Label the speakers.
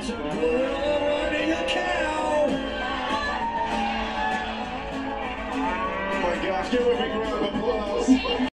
Speaker 1: It's a gorilla riding a cow.
Speaker 2: Oh my gosh, give him a big round of applause.